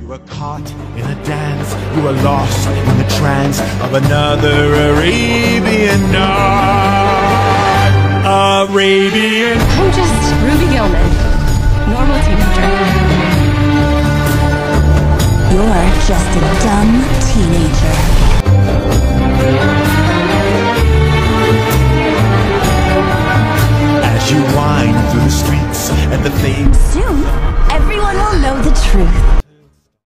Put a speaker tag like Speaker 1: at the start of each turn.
Speaker 1: You are caught in a dance, you are lost in the trance of another Arabian night. Arabian.
Speaker 2: I'm just Ruby Gilman, normal teenager.
Speaker 3: You're just a dumb teenager.